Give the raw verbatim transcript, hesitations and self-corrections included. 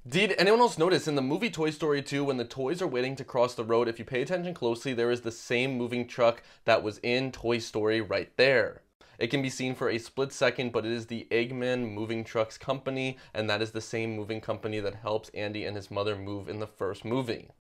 Did anyone else notice in the movie Toy Story two, when the toys are waiting to cross the road, if you pay attention closely, there is the same moving truck that was in Toy Story right there. It can be seen for a split second, but it is the Eggman Moving Trucks Company, and that is the same moving company that helps Andy and his mother move in the first movie.